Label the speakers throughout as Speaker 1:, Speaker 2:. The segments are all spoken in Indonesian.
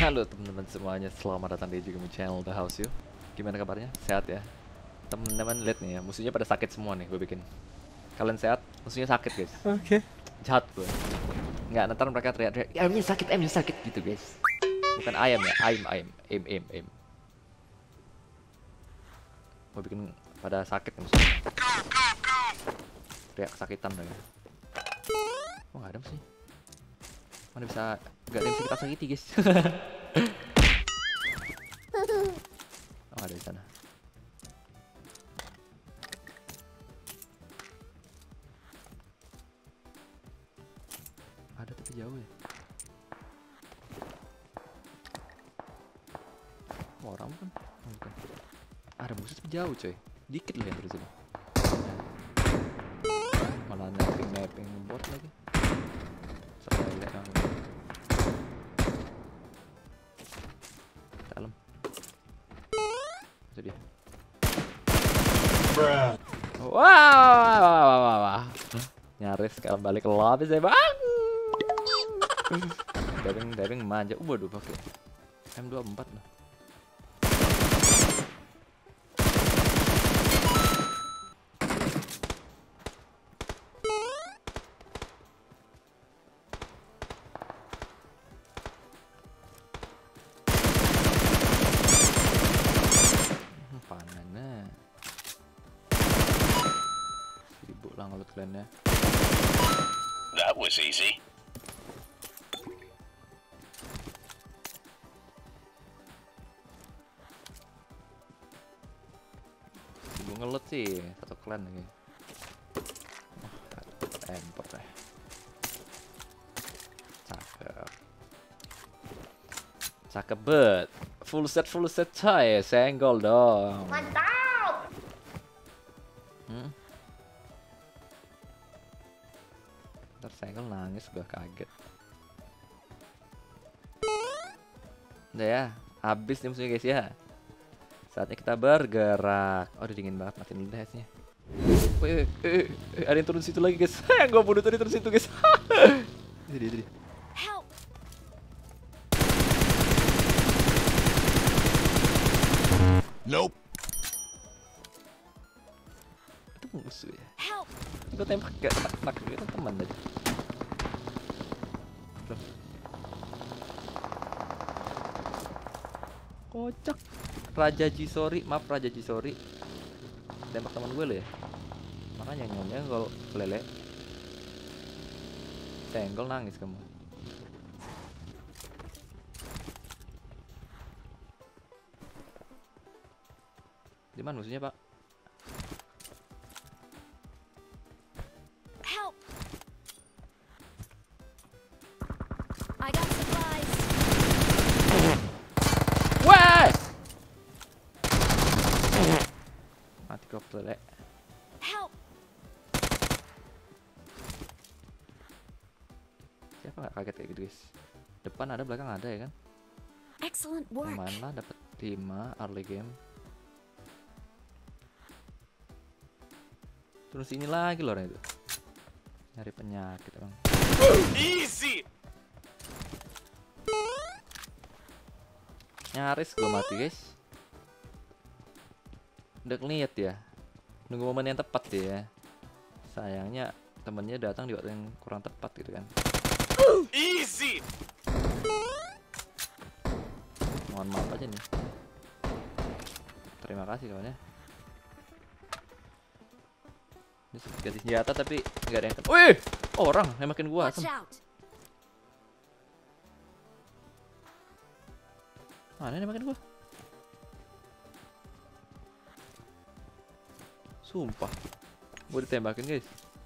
Speaker 1: Halo teman-teman semuanya, selamat datang di Jigumi Channel The House You. Gimana kabarnya? Sehat ya? Teman-teman lihat nih ya, musuhnya pada sakit semua nih gue bikin. Kalian sehat? Musuhnya sakit guys.
Speaker 2: Oke.
Speaker 1: Jahat gue. Nggak, ntar mereka teriak-teriak, ayamnya sakit gitu guys. Bukan ayam ya, aim. Gue bikin pada sakit nih musuhnya. Teriak kesakitan dong ya. Oh nggak ada sih. Mana bisa, nggak ada yang bisa kita sakiti guys. Oh ada di sana. Ada tapi jauh ya. Oh, orang kan? Oh, bukan. Ada musuh tapi jauh coy. Dikit loh yang dari sini. Malah mapping bot lagi. Sampai lihat yang dalam. Itu dia. Wah. Nyaris kalau balik ke lobby saya bang. Diving manja. Waduh pakai M24 loh. Panennya sibuk lah ngelut kalian ya.
Speaker 3: That was easy.
Speaker 1: Sibuk ngelut sih satu klan lagi. Empot ya. Cakep bet. Full set coy, senggol dong.
Speaker 4: Mantap.
Speaker 1: Ntar senggol nangis gua kaget. Udah ya, habis nih musuhnya guys ya. Saatnya kita bergerak. Oh, udah dingin banget, matiin dulu esnya. Wih, ada yang turun situ lagi guys. Yang gua bunuh tadi turun situ guys. Jadi.
Speaker 3: Nope.
Speaker 1: Itu musuh ya. Gue tembak gak kena kita teman aja. Loh. Kocak. Raja Jisori, maaf Raja Jisori. Tembak teman gue lo ya. Makanya nyenggol lele. Senggol nangis kamu. Di mana musuhnya, Pak?
Speaker 4: Help. I got supplies.
Speaker 1: Wah! Mati kok lele.
Speaker 4: Help.
Speaker 1: Siapa nggak kaget kayak gitu, guys? Depan ada, belakang ada ya kan?
Speaker 4: Excellent work.
Speaker 1: Lumayan lah dapat 5 early game. Terus sini lagi loh orang itu. Nyari penyakit bang.
Speaker 3: Easy.
Speaker 1: Nyaris gue mati guys. Udah ngeliat ya. Nunggu momen yang tepat ya. Sayangnya temennya datang di waktu yang kurang tepat gitu kan.
Speaker 3: Easy.
Speaker 1: Mohon maaf aja nih. Terima kasih kawannya. Ini ganti senjata tapi nggak ada yang kena. Wih! Orang nembakin gua.
Speaker 4: Watch out.
Speaker 1: Mana nembakin gua? Sumpah. Gua ditembakin, guys.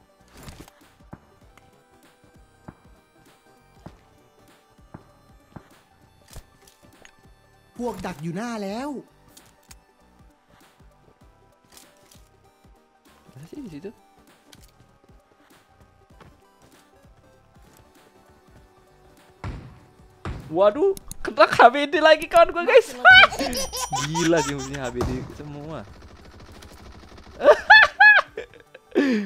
Speaker 2: พวกดักอยู่หน้าแล้ว
Speaker 1: Mana sih di situ? Waduh, kena HBD lagi kawan gue guys. Gila sih musuhnya HBD semua.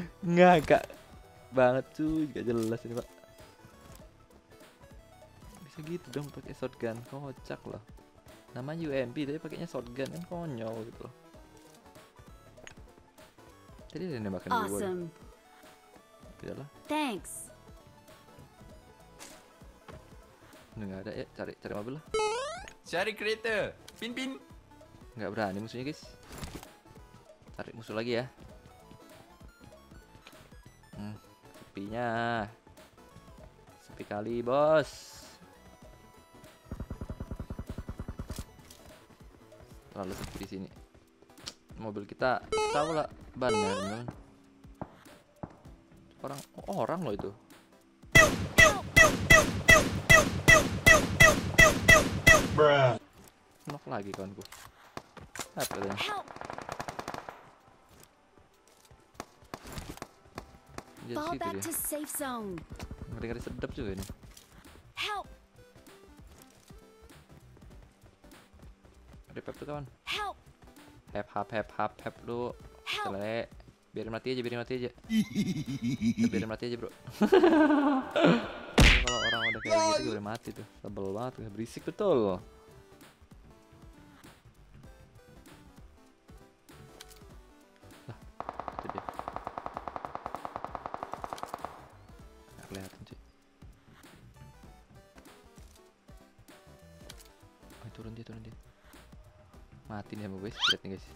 Speaker 1: Ngagak banget cuy, gak jelas ini pak. bisa gitu dong pakai shotgun, kocak loh. Namanya UMP tapi pakainya shotgun kan konyol gitu loh. Tadi dia nembakin gue.
Speaker 4: Awesome.
Speaker 1: Tidak lah.
Speaker 4: Thanks.
Speaker 1: Udah nggak ada ya, cari mobil lah.
Speaker 2: Cari kereta. Pin.
Speaker 1: Nggak berani musuhnya guys. Cari musuh lagi ya. Sepinya. Sepi kali bos. Terlalu sepi di sini. Mobil kita tahu lah bannya teman. Orang loh itu. Knock lagi kawanku. Apa katanya?
Speaker 4: Help.
Speaker 1: Dia
Speaker 4: Fall
Speaker 1: situ
Speaker 4: back
Speaker 1: dia.
Speaker 4: to safe zone.
Speaker 1: Ngeri-ngeri sedap juga ini.
Speaker 4: Help.
Speaker 1: Repep tuh kawan.
Speaker 4: Help.
Speaker 1: Hap lu.
Speaker 4: Help.
Speaker 1: Celek. Biarin mati aja. Biarin mati aja bro. Kalau orang udah kayak gitu udah mati tuh. Sebel banget, berisik betul. Lah, itu dia. Nggak kelihatan cuy. Oh, turun dia. Mati nih sama guys, lihat nih guys.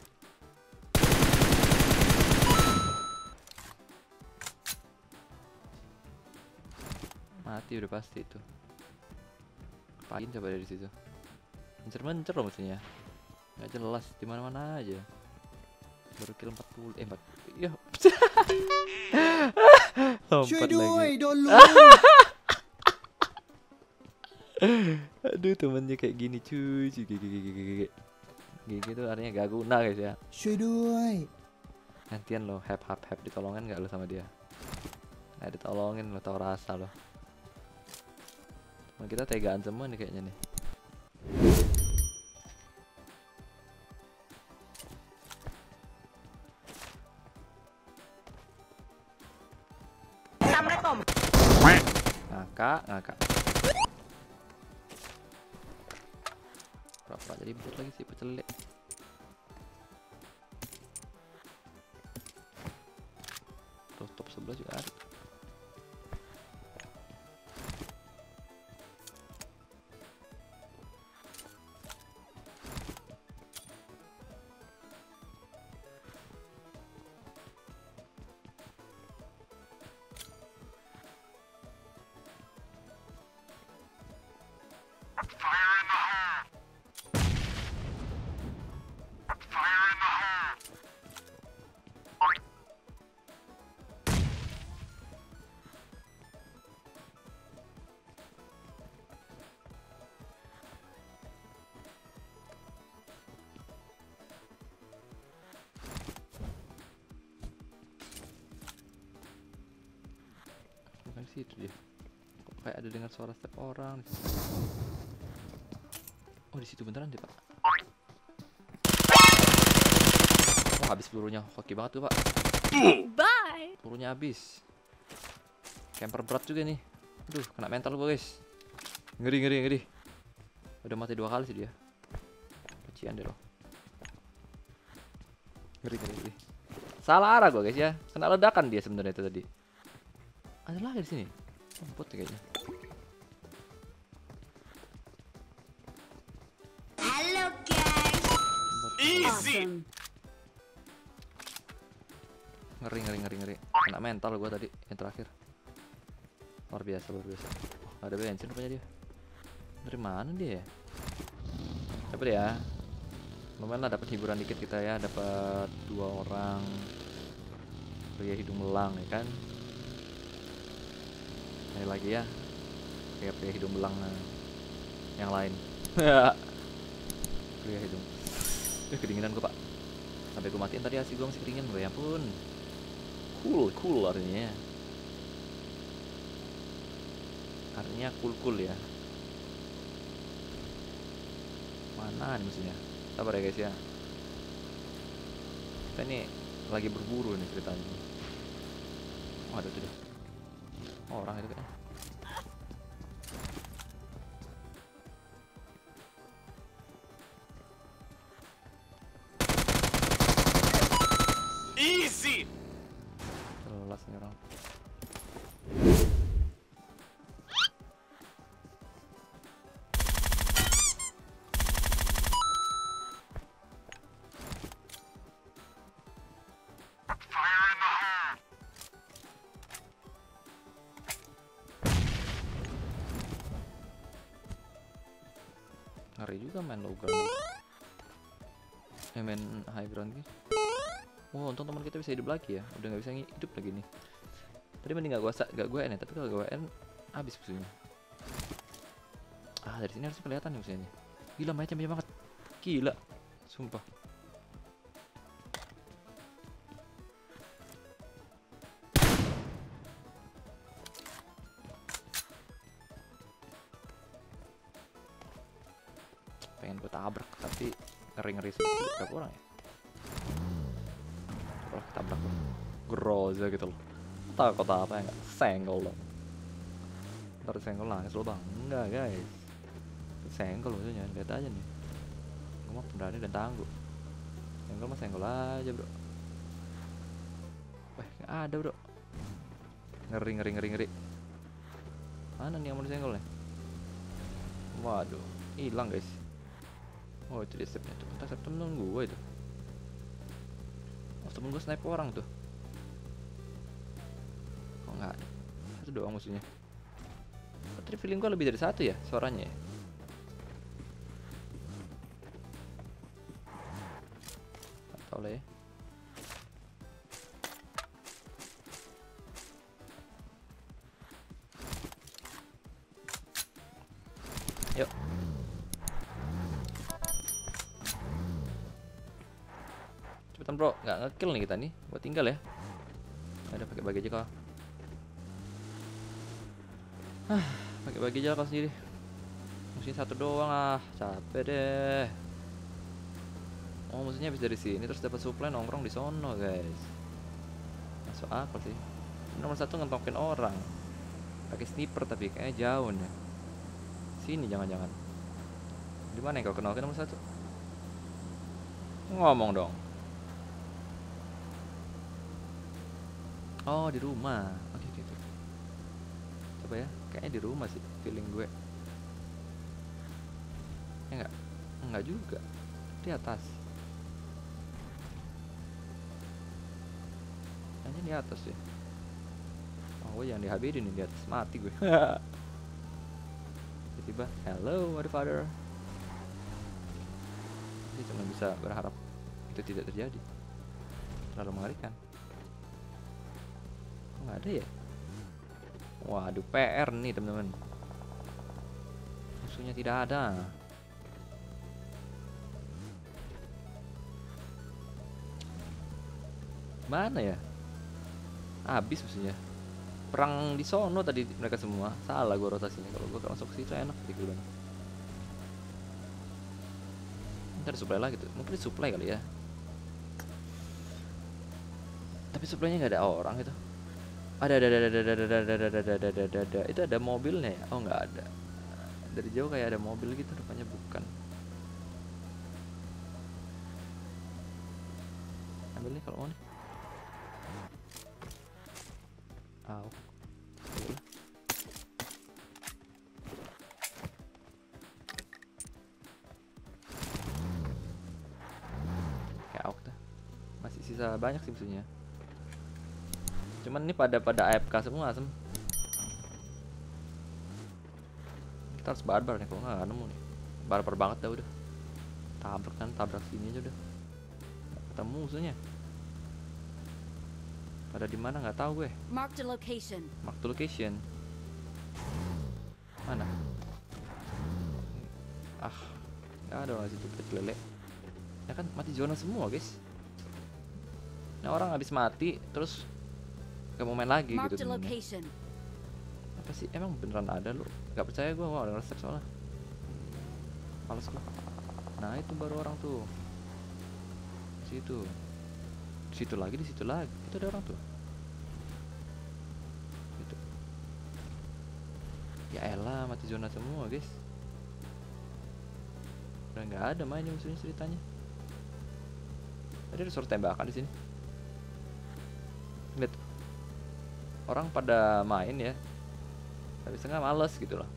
Speaker 1: Mati udah pasti itu. Ngapain coba dari situ? Mencer loh maksudnya. Nggak jelas di mana-mana aja. Baru kill 40 40. Iya. Lompat lagi. Aduh temennya kayak gini cuy. Gigi tuh artinya gak guna guys ya. Gantian lo hap ditolongin gak lo sama dia? Nah ditolongin lo, tau rasa lo. Kita tegaan semua nih kayaknya nih. Ngakak. Berapa jadi bot lagi sih pecelek. Terus top 11 juga ada. Bukan di situ dia. Kok kayak ada dengar suara step orang. Oh di situ beneran deh pak. Oh habis pelurunya, hoki banget tuh pak.
Speaker 4: Bye.
Speaker 1: Pelurunya habis. Camper berat juga nih. Aduh kena mental gua guys. Ngeri. Udah mati 2 kali sih dia. Kecian deh loh. Ngeri. Salah arah gua guys ya. Kena ledakan dia sebenarnya itu tadi. Ada lagi di sini. Bot kayaknya.
Speaker 4: Hello guys.
Speaker 3: Easy.
Speaker 4: Awesome.
Speaker 1: Ngeri. Kena mental gua tadi yang terakhir. Luar biasa. Oh, ada bensin rupanya dia. Dari mana dia ya? Dapat ya. Lumayan lah dapat hiburan dikit kita ya, dapat 2 orang pria hidung belang ya kan. Ini lagi ya. Kayak pria hidung belang yang lain. Pria hidung. Kedinginan gua, Pak. Sampai gua matiin tadi asli gua masih kedinginan, ya ampun. Cool artinya. Artinya cool ya. Mana nih musuhnya? Sabar ya guys ya. Kita ini lagi berburu nih ceritanya. Oh ada tuh deh. Oh, orang itu kayaknya. orang. Ngeri juga main low ground gitu. Main high ground gitu. Wah, untung teman kita bisa hidup lagi ya. Udah nggak bisa hidup lagi nih. Tadi mending gak gue N ya, tapi kalau gue N habis musuhnya. Ah, dari sini harus kelihatan nih musuhnya. Gila, mainnya banyak banget. Gila. Sumpah. Pengen gue tabrak tapi ngeri-ngeri sedikit. Berapa orang ya? Kalau ketabrak tuh Groza gitu loh. Takut apa ya, nggak senggol dong. Ntar senggol nangis lo bang. Enggak guys, senggol maksudnya. Lihat aja nih, gue mah pemberani dan tangguh. Senggol mah senggol aja bro. Wah, nggak ada bro. Ngeri. Mana nih yang mau disenggol nih? Waduh, hilang guys. Oh, itu dia stepnya tuh. Entah step temen gue itu. Oh, temen gue sniper orang tuh. Kok nggak ada? Satu doang musuhnya. Tadi feeling gue lebih dari satu ya suaranya ya. Gak tau lah ya. Yuk. Cepetan bro, nggak nge-kill nih kita nih. Gua tinggal ya. Ada pakai bagi aja kau. Pakai bagi aja kau sendiri. Musuhnya satu doang ah, capek deh. Oh, musuhnya habis dari sini terus dapat supply nongkrong di sono guys. Masuk akal sih. Nomor satu ngentokin orang. Pakai sniper tapi kayaknya jauh nih. Sini jangan-jangan. Di mana yang kau kenal nomor satu? Ngomong dong. Oh, di rumah. Oke. Coba ya, kayaknya di rumah sih feeling gue. Ya enggak juga. Di atas. Kayaknya di atas ya. Oh, gue jangan dihabisin nih di atas, mati gue. Tiba-tiba, hello motherfucker. Jadi cuma bisa berharap itu tidak terjadi. Terlalu mengerikan. Nggak ada ya. Waduh, PR nih teman-teman. Musuhnya tidak ada. Mana ya? Habis musuhnya. Perang di sono tadi mereka semua. Salah gue rotasinya. Kalau gue masuk ke situ enak sih gue. Ntar supply lagi tuh. Mungkin supply kali ya. Tapi supply-nya nggak ada orang itu. Ada. Itu ada mobilnya ya? Oh, nggak ada. Dari jauh kayak ada mobil gitu, rupanya bukan. Ambil nih kalau mau nih. Au. Kayak au tuh. Masih sisa banyak sih musuhnya. Cuman ini pada AFK semua asem. Kita harus barbar nih, kalau nggak nemu nih. Barbar banget dah udah. Tabrak sini aja udah. Gak ketemu musuhnya. Pada di mana nggak tahu gue.
Speaker 4: Mark the location.
Speaker 1: Mark the location. Mana? Ah, nggak ada orang situ kecil lele. Ya kan mati zona semua guys. Nah, orang habis mati terus gak mau main lagi
Speaker 4: Mark
Speaker 1: gitu
Speaker 4: the
Speaker 1: temennya.
Speaker 4: location.
Speaker 1: Apa sih, emang beneran ada lu? Gak percaya gue, wah ada resep soalnya. Males gue. Nah itu baru orang tuh. Situ. Di situ lagi. Itu ada orang tuh. Gitu. Ya elah, mati zona semua guys. Udah nggak ada mainnya musuhnya ceritanya. Tadi ada suara tembakan di sini. Lihat. orang pada main ya, tapi setengah males gitu loh.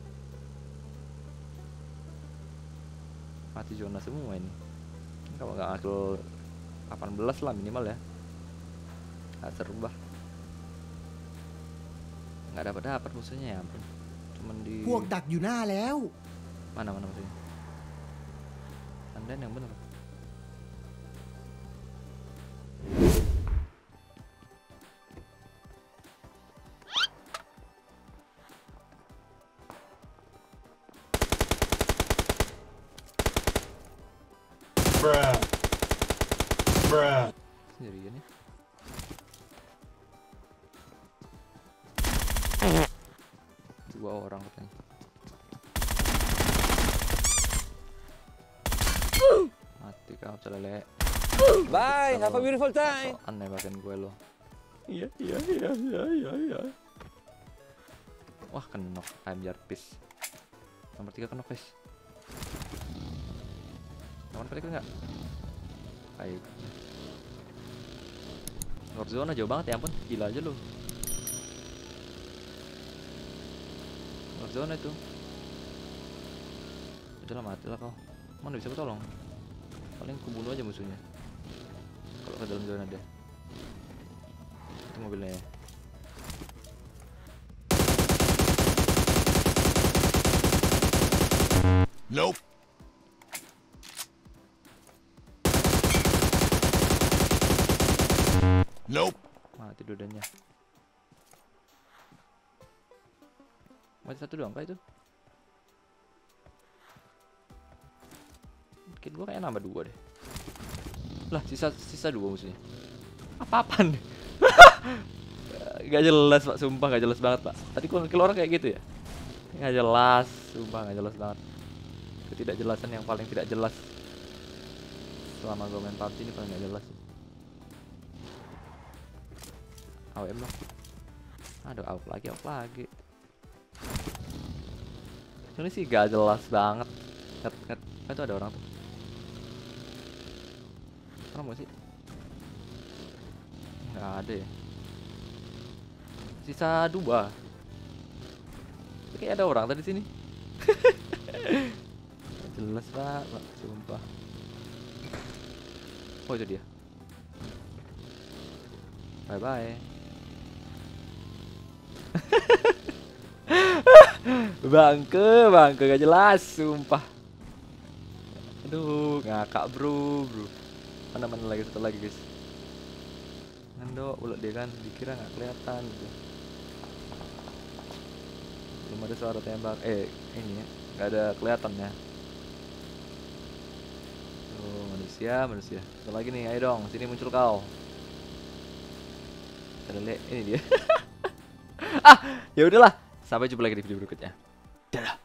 Speaker 1: Mati zona semua ini. Kalau nggak ngatur 18 lah minimal ya. Nggak seru bah. Nggak dapat musuhnya ya ampun. Cuman di
Speaker 5: พวกดักอยู่หน้าแล้ว
Speaker 1: mana maksudnya? Andan yang bener.
Speaker 3: Bruh. Bruh.
Speaker 1: Sendirian ya. Dua orang katanya. Mati kau celele.
Speaker 6: Bye, have a beautiful time.
Speaker 1: So aneh bagian gue lo. Iya. Wah kenok, I'm your piece. Nomor 3 kenok guys. Nomor 3 enggak? Ayo. Luar zona jauh banget ya ampun, gila aja lu. Luar zona itu. Udah lah mati lah kau. Mana bisa tolong? Paling kubunuh aja musuhnya. Kalau ke dalam zona dia. Itu mobilnya ya.
Speaker 3: Nope. Nope.
Speaker 1: Mati dudanya. Mati satu doang kah itu? Mungkin gua kayak nambah 2 deh. Lah sisa 2 musuhnya. Apa-apaan? Gak jelas pak, sumpah gak jelas banget pak. Tadi kill orang kayak gitu ya? Gak jelas, sumpah gak jelas banget. Ketidakjelasan yang paling tidak jelas selama gue main PUBG ini paling gak jelas. AWM loh. Aduh, out lagi. Ini sih gak jelas banget. Nget. Itu ada orang tuh. Orang mau sih? Nggak ada ya. Sisa 2. Kayak ada orang tadi sini. Jelas pak, sumpah. Oh itu dia. Bye bye. Bangke gak jelas, sumpah. Aduh, ngakak bro. Mana lagi satu lagi guys. Ngendo ulet dia kan, dikira nggak kelihatan gitu. Belum ada suara tembak. Ini ya, nggak ada kelihatan ya. Tuh manusia. Satu lagi nih, ayo dong, sini muncul kau. Ini dia. Ya udahlah, sampai jumpa lagi di video berikutnya. Dadah.